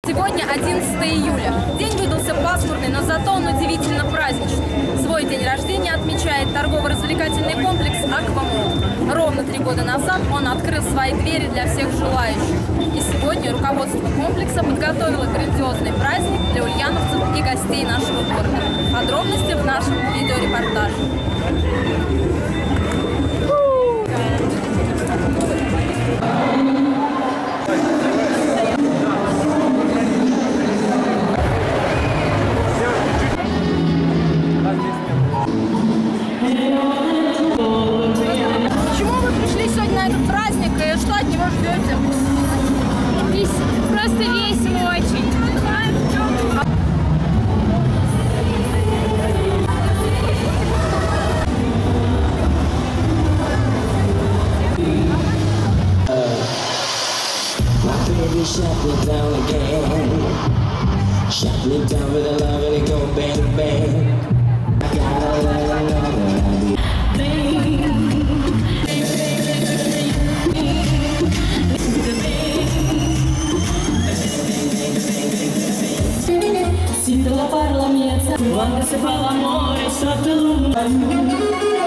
Сегодня 11 июля. День выдался пасмурный, но зато он удивительно праздничный. Свой день рождения отмечает торгово-развлекательный комплекс «Аквамолл». Ровно 3 года назад он открыл свои двери для всех желающих. И сегодня руководство комплекса подготовило грандиозный праздник для ульяновцев и гостей нашего города. Подробности в нашем видеорепортаже. Почему вы пришли сегодня на этот праздник и что от него ждете? Просто весело очень. Shut me down again. Shut me down with a love and it go bang bang. I gotta let her know that I be Sintola parla miezza quando si fa l'amore sotto l'umbra.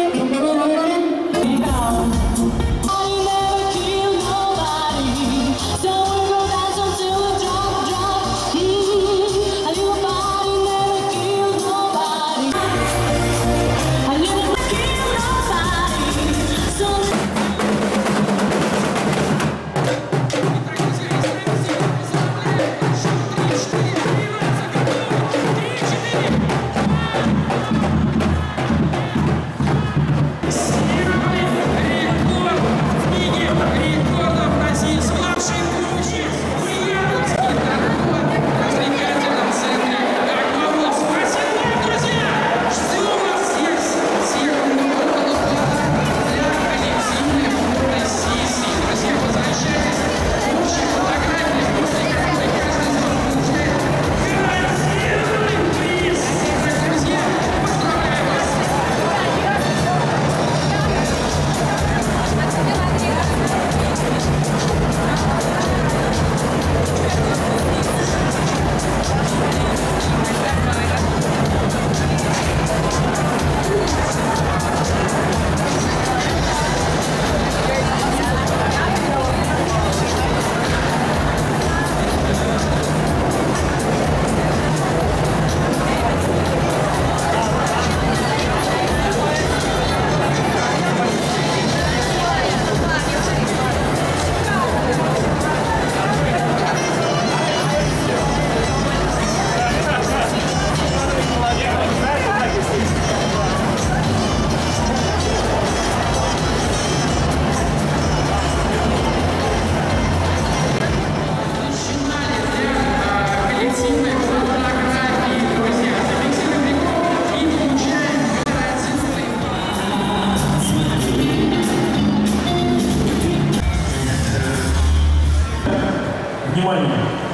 Внимание!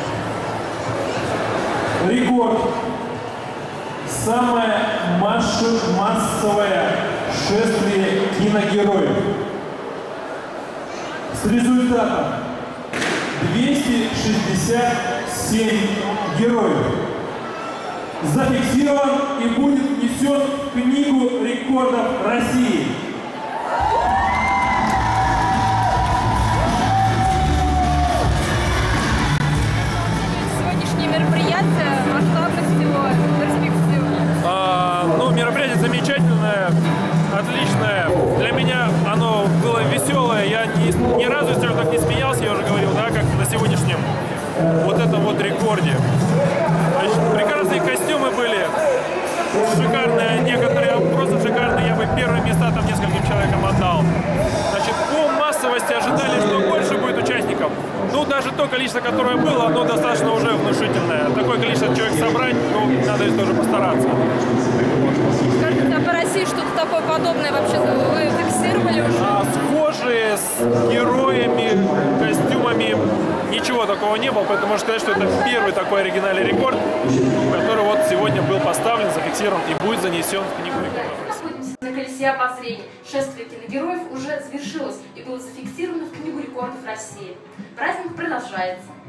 Рекорд! Самое массовое шествие киногероев. С результатом 267 героев зафиксирован и будет внесен в Книгу рекордов России. Мероприятие, масштабность его, перспективы? Мероприятие замечательное, отличное. Для меня оно было веселое. Я ни разу, скажем так, не смеялся, я уже говорил, да, как на сегодняшнем вот этом вот рекорде. Значит, прекрасные костюмы были, шикарные, некоторые просто шикарные. Я бы первые места там нескольким человекам отдал. Значит, по массовости ожидали, что больше будет участников. Ну, даже то количество, которое было, оно достаточно уже внушительное. Такое количество человек собрать, надо тоже постараться. Скажите, а по России что-то такое подобное вообще вы фиксировали уже? Схожие с героями, костюмами, ничего такого не было, поэтому можно сказать, что это первый такой оригинальный рекорд, который вот сегодня был поставлен, зафиксирован и будет занесен в Книгу рекордов. На колесе обозрений шествие киногероев уже завершилось и было зафиксировано в Книгу рекордов России. Праздник продолжается.